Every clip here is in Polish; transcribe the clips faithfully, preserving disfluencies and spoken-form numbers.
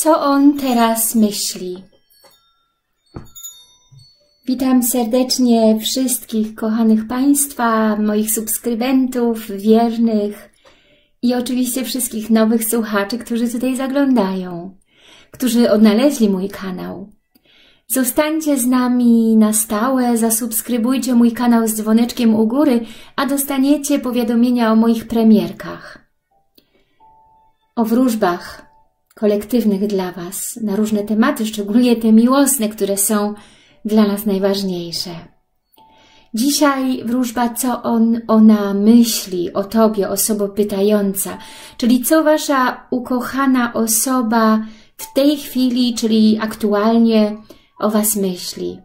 Co on teraz myśli? Witam serdecznie wszystkich kochanych Państwa, moich subskrybentów, wiernych i oczywiście wszystkich nowych słuchaczy, którzy tutaj zaglądają, którzy odnaleźli mój kanał. Zostańcie z nami na stałe, zasubskrybujcie mój kanał z dzwoneczkiem u góry, a dostaniecie powiadomienia o moich premierkach, o wróżbach kolektywnych dla Was, na różne tematy, szczególnie te miłosne, które są dla nas najważniejsze. Dzisiaj wróżba, co on, ona myśli o Tobie, osobo pytająca, czyli co Wasza ukochana osoba w tej chwili, czyli aktualnie o Was myśli.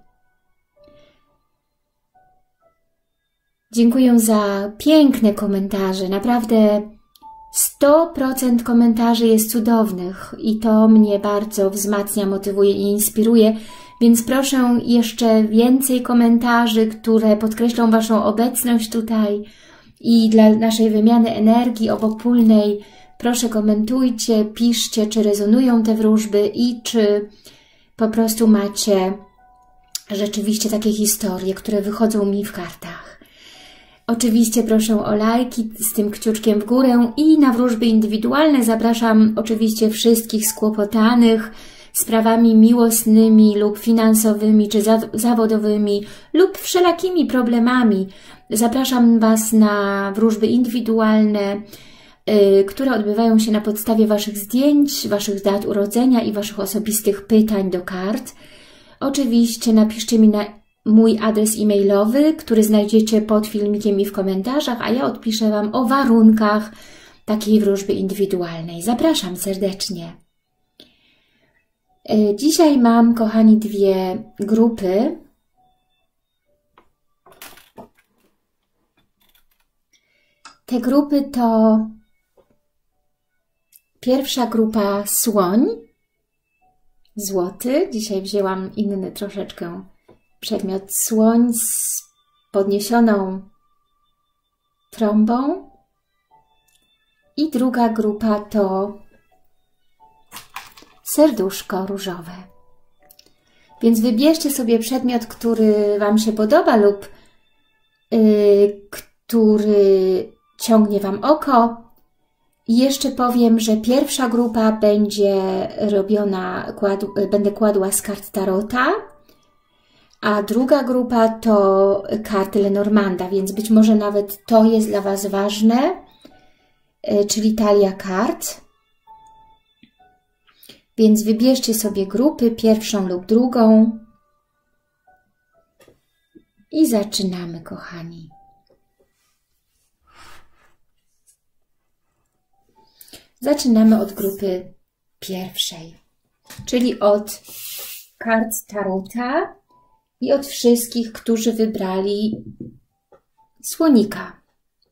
Dziękuję za piękne komentarze, naprawdę sto procent komentarzy jest cudownych i to mnie bardzo wzmacnia, motywuje i inspiruje, więc proszę jeszcze więcej komentarzy, które podkreślą Waszą obecność tutaj i dla naszej wymiany energii obopólnej. Proszę komentujcie, piszcie, czy rezonują te wróżby i czy po prostu macie rzeczywiście takie historie, które wychodzą mi w kartach. Oczywiście proszę o lajki z tym kciuczkiem w górę i na wróżby indywidualne zapraszam oczywiście wszystkich skłopotanych sprawami miłosnymi lub finansowymi, czy za zawodowymi lub wszelakimi problemami. Zapraszam Was na wróżby indywidualne, yy, które odbywają się na podstawie Waszych zdjęć, Waszych dat urodzenia i Waszych osobistych pytań do kart. Oczywiście napiszcie mi na mój adres e-mailowy, który znajdziecie pod filmikiem i w komentarzach, a ja odpiszę Wam o warunkach takiej wróżby indywidualnej. Zapraszam serdecznie. Dzisiaj mam, kochani, dwie grupy. Te grupy to pierwsza grupa słoń, złoty. Dzisiaj wzięłam inny troszeczkę przedmiot, słoń z podniesioną trąbą. I druga grupa to serduszko różowe. Więc wybierzcie sobie przedmiot, który Wam się podoba lub yy, który ciągnie Wam oko. I jeszcze powiem, że pierwsza grupa będzie robiona, kład, będę kładła z kart Tarota, a druga grupa to karty Lenormanda, więc być może nawet to jest dla Was ważne, yy, czyli talia kart. Więc wybierzcie sobie grupy, pierwszą lub drugą. I zaczynamy, kochani. Zaczynamy od grupy pierwszej, czyli od kart Tarota i od wszystkich, którzy wybrali słonika.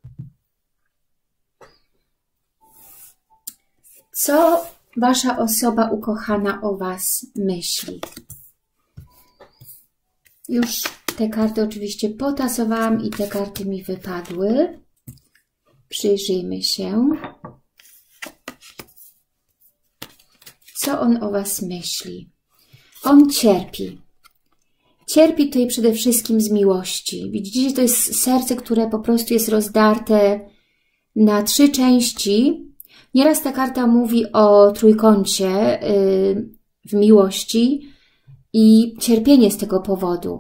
Co Wasza osoba ukochana o Was myśli? Już te karty oczywiście potasowałam i te karty mi wypadły. Przyjrzyjmy się. Co on o Was myśli? On cierpi. Cierpi tutaj przede wszystkim z miłości. Widzicie, to jest serce, które po prostu jest rozdarte na trzy części. Nieraz ta karta mówi o trójkącie w miłości i cierpienie z tego powodu.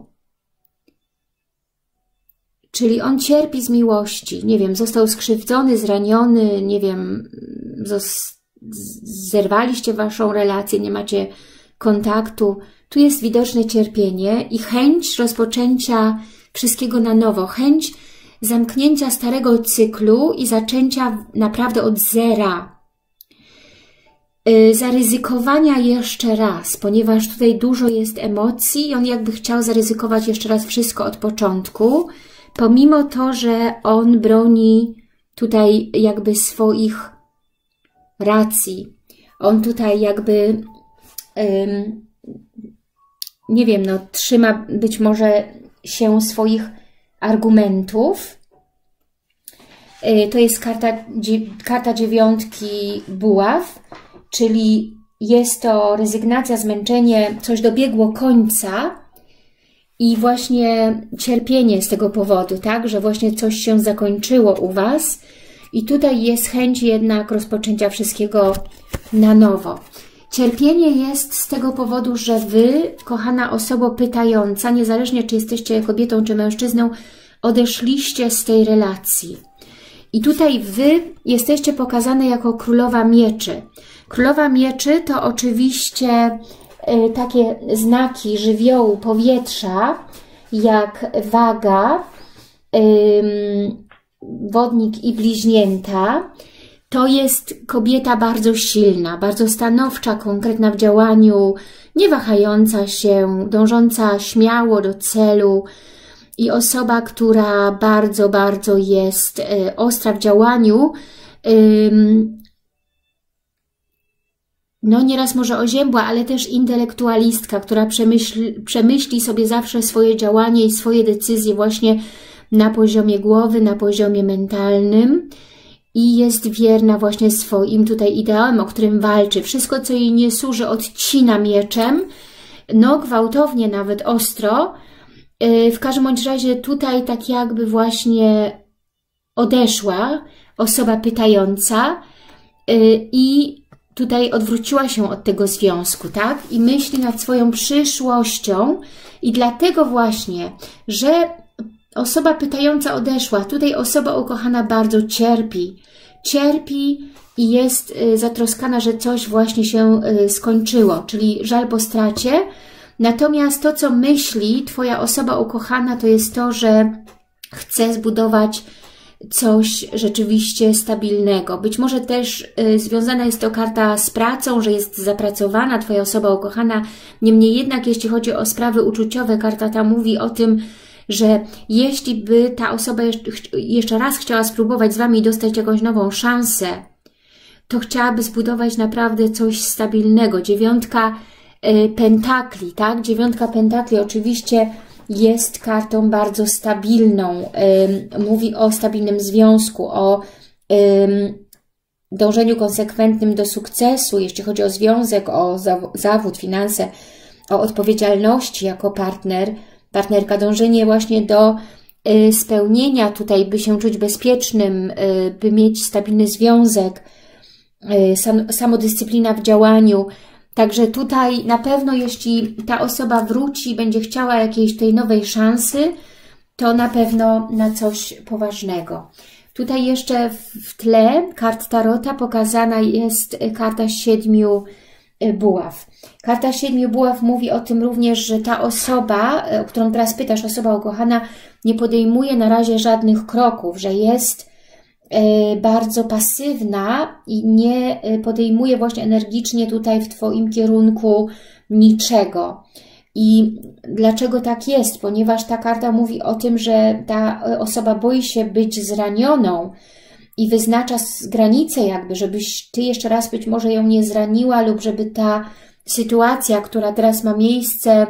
Czyli on cierpi z miłości. Nie wiem, został skrzywdzony, zraniony, nie wiem, zerwaliście Waszą relację, nie macie kontaktu. Tu jest widoczne cierpienie i chęć rozpoczęcia wszystkiego na nowo. Chęć zamknięcia starego cyklu i zaczęcia naprawdę od zera. Yy, zaryzykowania jeszcze raz, ponieważ tutaj dużo jest emocji i on jakby chciał zaryzykować jeszcze raz wszystko od początku, pomimo to, że on broni tutaj jakby swoich racji. On tutaj jakby, yy, nie wiem, no trzyma być może się swoich argumentów. To jest karta, karta dziewiątki buław, czyli jest to rezygnacja, zmęczenie, coś dobiegło końca i właśnie cierpienie z tego powodu, tak, że właśnie coś się zakończyło u Was i tutaj jest chęć jednak rozpoczęcia wszystkiego na nowo. Cierpienie jest z tego powodu, że Wy, kochana osoba pytająca, niezależnie czy jesteście kobietą czy mężczyzną, odeszliście z tej relacji. I tutaj Wy jesteście pokazane jako królowa mieczy. Królowa mieczy to oczywiście y, takie znaki żywiołu powietrza, jak waga, y, wodnik i bliźnięta. To jest kobieta bardzo silna, bardzo stanowcza, konkretna w działaniu, nie wahająca się, dążąca śmiało do celu i osoba, która bardzo, bardzo jest y, ostra w działaniu, y, no nieraz może oziębła, ale też intelektualistka, która przemyśli, przemyśli sobie zawsze swoje działanie i swoje decyzje właśnie na poziomie głowy, na poziomie mentalnym i jest wierna właśnie swoim tutaj ideałem, o którym walczy. Wszystko, co jej nie służy, odcina mieczem, no gwałtownie, nawet ostro. W każdym bądź razie tutaj tak jakby właśnie odeszła osoba pytająca i tutaj odwróciła się od tego związku, tak? I myśli nad swoją przyszłością i dlatego właśnie, że osoba pytająca odeszła, tutaj osoba ukochana bardzo cierpi. Cierpi i jest zatroskana, że coś właśnie się skończyło, czyli żal po stracie. Natomiast to, co myśli Twoja osoba ukochana, to jest to, że chce zbudować coś rzeczywiście stabilnego. Być może też y, związana jest to karta z pracą, że jest zapracowana Twoja osoba ukochana. Niemniej jednak, jeśli chodzi o sprawy uczuciowe, karta ta mówi o tym, że jeśli by ta osoba jeszcze, jeszcze raz chciała spróbować z Wami dostać jakąś nową szansę, to chciałaby zbudować naprawdę coś stabilnego. Dziewiątka y, pentakli, tak? Dziewiątka pentakli oczywiście jest kartą bardzo stabilną. Ym, mówi o stabilnym związku, o ym, dążeniu konsekwentnym do sukcesu, jeśli chodzi o związek, o zawód, finanse, o odpowiedzialności jako partner, partnerka, dążenie właśnie do y, spełnienia, tutaj by się czuć bezpiecznym, y, by mieć stabilny związek, y, sam, samodyscyplina w działaniu. Także tutaj na pewno, jeśli ta osoba wróci, będzie chciała jakiejś tej nowej szansy, to na pewno na coś poważnego. Tutaj jeszcze w tle kart Tarota pokazana jest karta siedmiu buław. Karta siedmiu buław mówi o tym również, że ta osoba, o którą teraz pytasz, osoba ukochana, nie podejmuje na razie żadnych kroków, że jest bardzo pasywna i nie podejmuje właśnie energicznie tutaj w Twoim kierunku niczego. I dlaczego tak jest? Ponieważ ta karta mówi o tym, że ta osoba boi się być zranioną i wyznacza granicę jakby, żebyś Ty jeszcze raz być może ją nie zraniła lub żeby ta sytuacja, która teraz ma miejsce,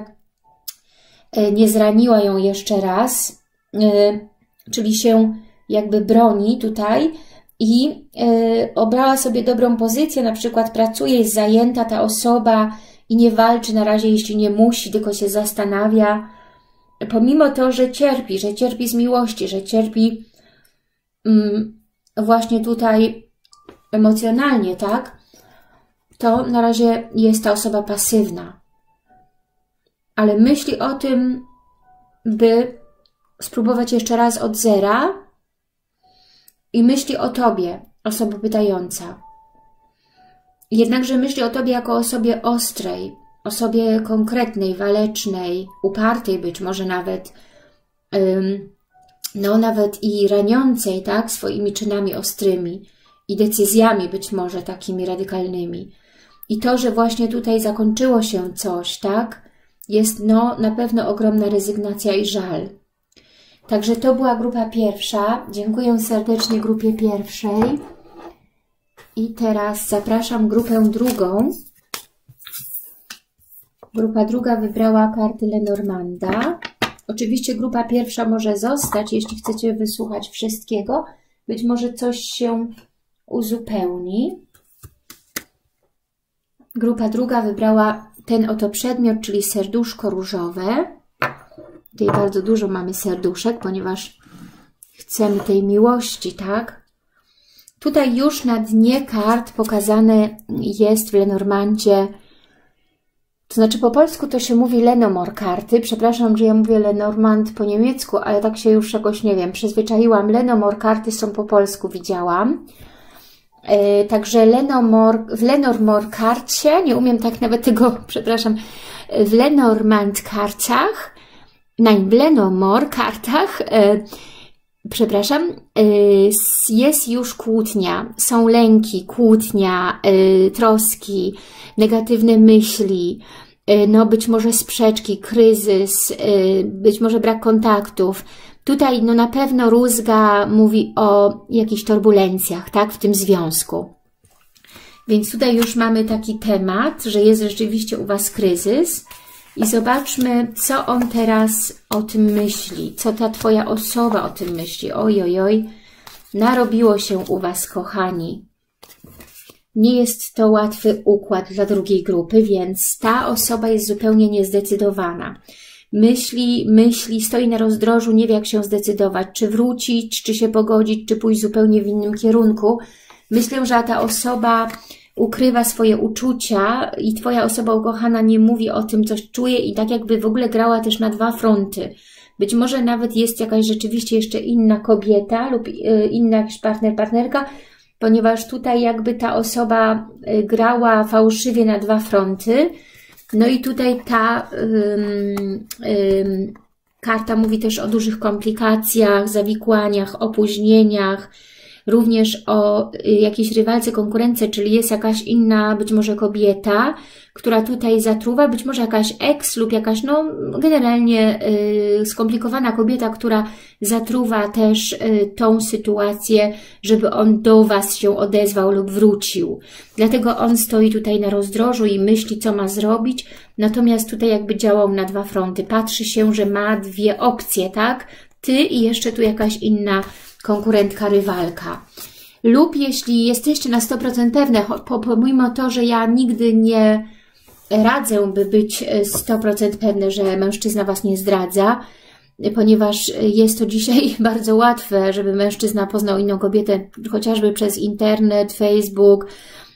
nie zraniła ją jeszcze raz, czyli się jakby broni tutaj i y, obrała sobie dobrą pozycję, na przykład pracuje, jest zajęta ta osoba i nie walczy na razie, jeśli nie musi, tylko się zastanawia, pomimo to, że cierpi, że cierpi z miłości, że cierpi mm, właśnie tutaj emocjonalnie, tak? To na razie jest ta osoba pasywna. Ale myśli o tym, by spróbować jeszcze raz od zera, i myśli o Tobie, osoba pytająca. Jednakże myśli o Tobie jako osobie ostrej, osobie konkretnej, walecznej, upartej być może nawet, ym, no nawet i raniącej, tak, swoimi czynami ostrymi i decyzjami być może takimi radykalnymi. I to, że właśnie tutaj zakończyło się coś, tak, jest no na pewno ogromna rezygnacja i żal. Także to była grupa pierwsza. Dziękuję serdecznie grupie pierwszej. I teraz zapraszam grupę drugą. Grupa druga wybrała karty Lenormanda. Oczywiście grupa pierwsza może zostać, jeśli chcecie wysłuchać wszystkiego. Być może coś się uzupełni. Grupa druga wybrała ten oto przedmiot, czyli serduszko różowe. Tutaj bardzo dużo mamy serduszek, ponieważ chcemy tej miłości, tak? Tutaj już na dnie kart pokazane jest w Lenormandzie, to znaczy po polsku to się mówi Lenomor karty. Przepraszam, że ja mówię Lenormand po niemiecku, ale tak się już jakoś, nie wiem, przyzwyczaiłam. Lenomor karty są po polsku, widziałam. Yy, także Lenomor, w Lenormand karcie, nie umiem tak nawet tego, przepraszam, w Lenormand kartach, nein, w Lenomor kartach, yy, przepraszam, yy, jest już kłótnia, są lęki, kłótnia, yy, troski, negatywne myśli, yy, no być może sprzeczki, kryzys, yy, być może brak kontaktów. Tutaj no na pewno rózga mówi o jakichś turbulencjach, tak, w tym związku. Więc tutaj już mamy taki temat, że jest rzeczywiście u Was kryzys. I zobaczmy, co on teraz o tym myśli, co ta Twoja osoba o tym myśli. Oj, oj, oj, narobiło się u Was, kochani. Nie jest to łatwy układ dla drugiej grupy, więc ta osoba jest zupełnie niezdecydowana. Myśli, myśli, stoi na rozdrożu, nie wie jak się zdecydować, czy wrócić, czy się pogodzić, czy pójść zupełnie w innym kierunku. Myślę, że ta osoba ukrywa swoje uczucia i Twoja osoba ukochana nie mówi o tym, coś czuje i tak jakby w ogóle grała też na dwa fronty. Być może nawet jest jakaś rzeczywiście jeszcze inna kobieta lub inna jakiś partner, partnerka, ponieważ tutaj jakby ta osoba grała fałszywie na dwa fronty. No i tutaj ta ym, ym, karta mówi też o dużych komplikacjach, zawikłaniach, opóźnieniach, również o jakiejś rywalce, konkurence, czyli jest jakaś inna, być może kobieta, która tutaj zatruwa, być może jakaś ex lub jakaś, no generalnie y, skomplikowana kobieta, która zatruwa też y, tą sytuację, żeby on do Was się odezwał lub wrócił. Dlatego on stoi tutaj na rozdrożu i myśli, co ma zrobić, natomiast tutaj jakby działał na dwa fronty. Patrzy się, że ma dwie opcje, tak? Ty i jeszcze tu jakaś inna konkurentka, rywalka. Lub jeśli jesteście na sto procent pewne, pomimo to, że ja nigdy nie radzę, by być sto procent pewne, że mężczyzna Was nie zdradza, ponieważ jest to dzisiaj bardzo łatwe, żeby mężczyzna poznał inną kobietę, chociażby przez internet, Facebook,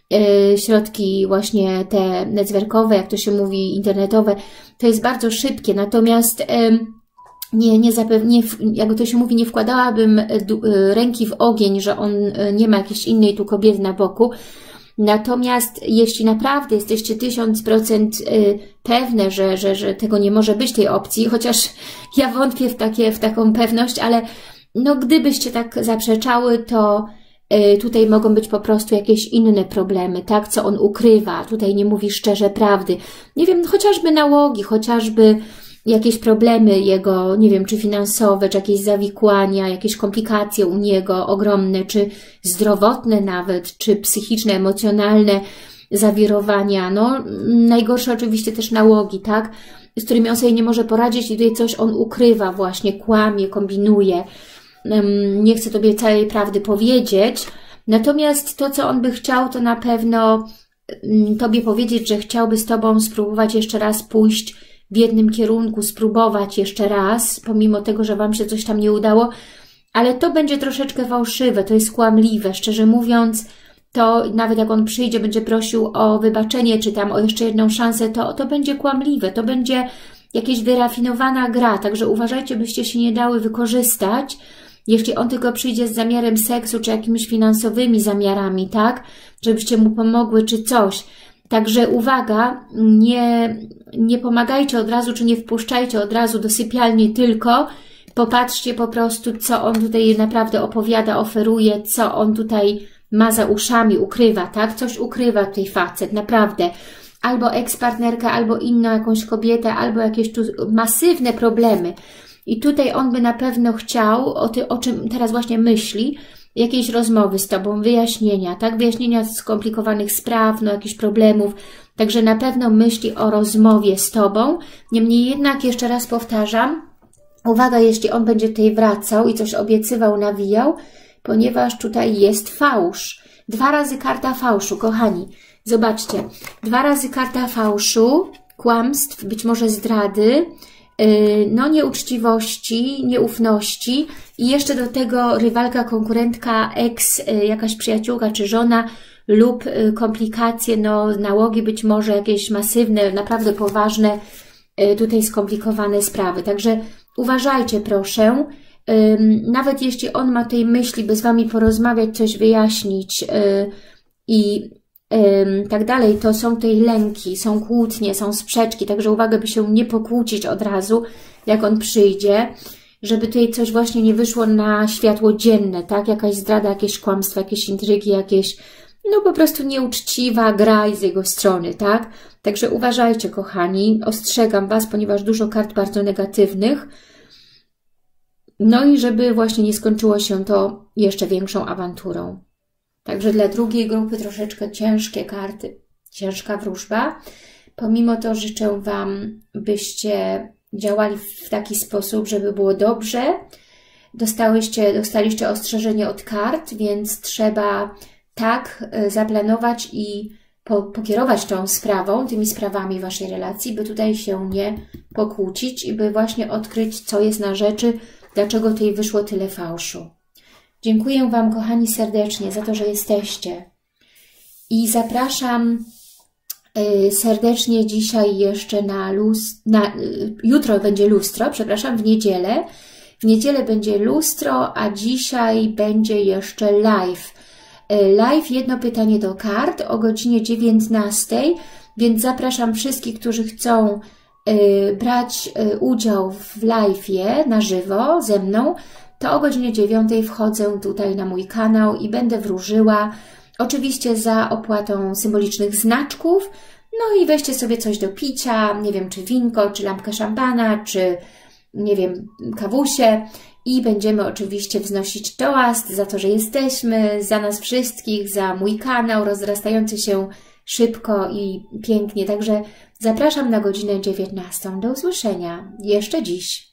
środki właśnie te netzwerkowe, jak to się mówi, internetowe. To jest bardzo szybkie, natomiast Nie, nie zapewnie, jakby to się mówi, nie wkładałabym ręki w ogień, że on nie ma jakiejś innej tu kobiety na boku. Natomiast jeśli naprawdę jesteście tysiąc procent pewne, że, że, że tego nie może być, tej opcji, chociaż ja wątpię w, takie, w taką pewność, ale no gdybyście tak zaprzeczały, to tutaj mogą być po prostu jakieś inne problemy, tak, co on ukrywa. Tutaj nie mówi szczerze prawdy. Nie wiem, chociażby nałogi, chociażby jakieś problemy jego, nie wiem, czy finansowe, czy jakieś zawikłania, jakieś komplikacje u niego ogromne, czy zdrowotne nawet, czy psychiczne, emocjonalne zawirowania. No, najgorsze oczywiście też nałogi, tak, z którymi on sobie nie może poradzić i tutaj coś on ukrywa właśnie, kłamie, kombinuje. Nie chce Tobie całej prawdy powiedzieć. Natomiast to, co on by chciał, to na pewno Tobie powiedzieć, że chciałby z Tobą spróbować jeszcze raz pójść w jednym kierunku, spróbować jeszcze raz, pomimo tego, że Wam się coś tam nie udało, ale to będzie troszeczkę fałszywe, to jest kłamliwe. Szczerze mówiąc, to nawet jak on przyjdzie, będzie prosił o wybaczenie, czy tam o jeszcze jedną szansę, to, to będzie kłamliwe, to będzie jakaś wyrafinowana gra, także uważajcie, byście się nie dały wykorzystać, jeśli on tylko przyjdzie z zamiarem seksu, czy jakimiś finansowymi zamiarami, tak, żebyście mu pomogły, czy coś. Także uwaga, nie, nie pomagajcie od razu, czy nie wpuszczajcie od razu do sypialni tylko. Popatrzcie po prostu, co on tutaj naprawdę opowiada, oferuje, co on tutaj ma za uszami, ukrywa, tak? Coś ukrywa tutaj facet, naprawdę. Albo ekspartnerka, albo inną jakąś kobietę, albo jakieś tu masywne problemy. I tutaj on by na pewno chciał, o, ty, o czym teraz właśnie myśli, jakiejś rozmowy z Tobą, wyjaśnienia, tak? Wyjaśnienia skomplikowanych spraw, no jakichś problemów. Także na pewno myśli o rozmowie z Tobą. Niemniej jednak, jeszcze raz powtarzam, uwaga, jeśli on będzie tutaj wracał i coś obiecywał, nawijał, ponieważ tutaj jest fałsz. Dwa razy karta fałszu, kochani. Zobaczcie, dwa razy karta fałszu, kłamstw, być może zdrady, no nieuczciwości, nieufności i jeszcze do tego rywalka, konkurentka, ex, jakaś przyjaciółka czy żona lub komplikacje, no nałogi być może jakieś masywne, naprawdę poważne, tutaj skomplikowane sprawy. Także uważajcie proszę, nawet jeśli on ma tej myśli, by z Wami porozmawiać, coś wyjaśnić i tak dalej, to są tej lęki, są kłótnie, są sprzeczki, także uwaga, by się nie pokłócić od razu, jak on przyjdzie, żeby tutaj coś właśnie nie wyszło na światło dzienne, tak? Jakaś zdrada, jakieś kłamstwa, jakieś intrygi, jakieś, no po prostu nieuczciwa gra z jego strony, tak? Także uważajcie, kochani, ostrzegam Was, ponieważ dużo kart bardzo negatywnych, no i żeby właśnie nie skończyło się to jeszcze większą awanturą. Także dla drugiej grupy troszeczkę ciężkie karty, ciężka wróżba. Pomimo to życzę Wam, byście działali w taki sposób, żeby było dobrze. Dostałyście, dostaliście ostrzeżenie od kart, więc trzeba tak zaplanować i po, pokierować tą sprawą, tymi sprawami Waszej relacji, by tutaj się nie pokłócić i by właśnie odkryć, co jest na rzeczy, dlaczego tutaj wyszło tyle fałszu. Dziękuję Wam, kochani, serdecznie za to, że jesteście. I zapraszam y, serdecznie dzisiaj jeszcze na lustro, na, y, jutro będzie lustro, przepraszam, w niedzielę. W niedzielę będzie lustro, a dzisiaj będzie jeszcze live. Y, live, jedno pytanie do kart o godzinie dziewiętnastej, więc zapraszam wszystkich, którzy chcą y, brać y, udział w live'ie na żywo ze mną, to o godzinie dziewiątej wchodzę tutaj na mój kanał i będę wróżyła, oczywiście za opłatą symbolicznych znaczków, no i weźcie sobie coś do picia, nie wiem, czy winko, czy lampkę szampana, czy nie wiem, kawusie i będziemy oczywiście wznosić toast za to, że jesteśmy, za nas wszystkich, za mój kanał rozrastający się szybko i pięknie, także zapraszam na godzinę dziewiętnastą. Do usłyszenia jeszcze dziś.